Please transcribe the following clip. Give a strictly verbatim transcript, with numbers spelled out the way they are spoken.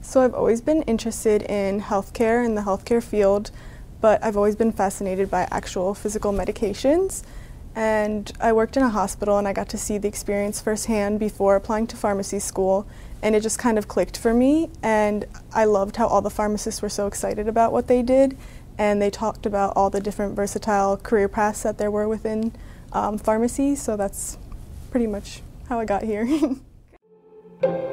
So I've always been interested in healthcare and the healthcare field, but I've always been fascinated by actual physical medications. And I worked in a hospital and I got to see the experience firsthand before applying to pharmacy school, and it just kind of clicked for me. And I loved how all the pharmacists were so excited about what they did, and they talked about all the different versatile career paths that there were within um, pharmacy, so that's pretty much how I got here.